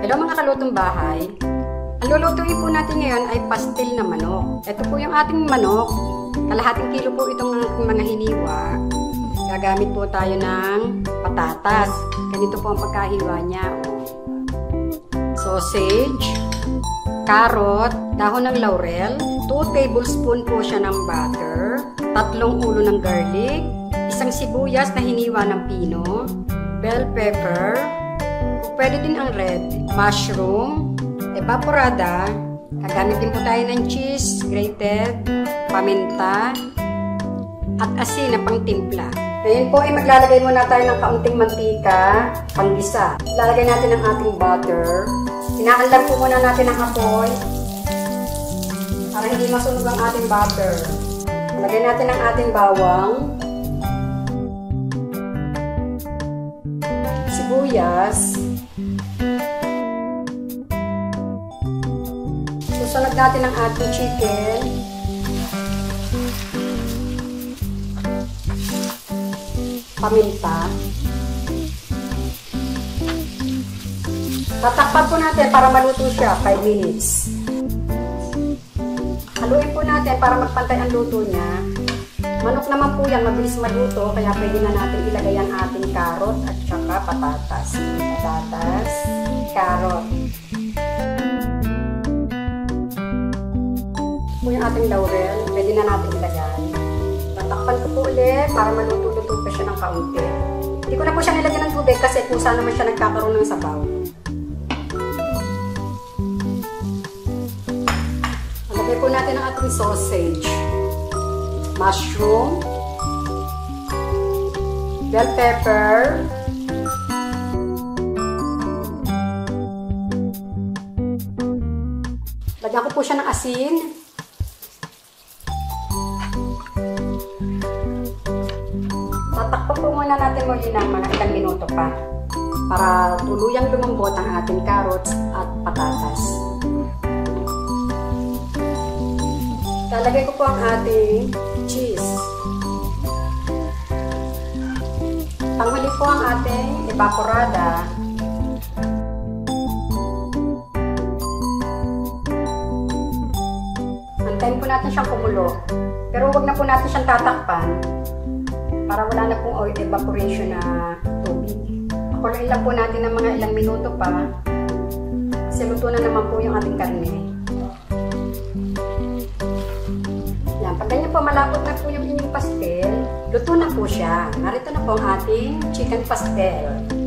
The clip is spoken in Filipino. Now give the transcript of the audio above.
Hello mga kalutong bahay. Ang lulutuin po natin ngayon ay pastil na manok. Ito po yung ating manok. Kalahating kilo po itong mga hiniwa. Gagamit po tayo ng patatas. Ganito po ang pagkahiwa niya. Sausage, carrot, dahon ng laurel, 2 tablespoon po siya ng butter, 3 ulo ng garlic, 1 sibuyas na hiniwa ng pino, bell pepper, pwede din ang red, mushroom, evaporada, gagamit din po tayo ng cheese, grated, paminta, at asin na pangtimpla. Ngayon po ay maglalagay muna tayo ng kaunting mantika, panggisa. Lalagay natin ang ating butter. Sinaalan po muna natin ang apoy para hindi masunog ang ating butter. Lagay natin ang ating bawang, sibuyas, susunod natin ang ating chicken, paminta. Tatakpan po natin para maluto siya 5 minutes. Haluin po natin para magpantay ang luto niya. Manok naman po yan, mabilis maluto, kaya pwede na natin ilagay ang ating carrot at saka patatas. Patatas, carrot. Po yung ating laurel, pwede na natin ilagay. Tatakpan ko po ulit para maluto-luto pa siya ng kaunti. Hindi ko na po siya nilagyan ng tubig kasi kusa naman siya nagkakaroon ng sabaw. Lagay po natin ang ating sausage, mushroom, bell pepper, lagyan ko po siya ng asin, tatakpan po muna natin muli ng mga ilang minuto pa para tuluyang lumambot ang ating carrots at patatas. Lalagay ko po ang ating cheese. Panghuli po ang ating evaporada. Antayin po natin siyang kumulo. Pero huwag na po natin siyang tatakpan para wala na pong oil evaporation na tubig. Pakuluin lang po natin ng mga ilang minuto pa kasi luto na naman po yung ating karne. Pag ganyan po malapot na po yung inyong pastel, luto na po siya. Narito na po ang ating chicken pastel.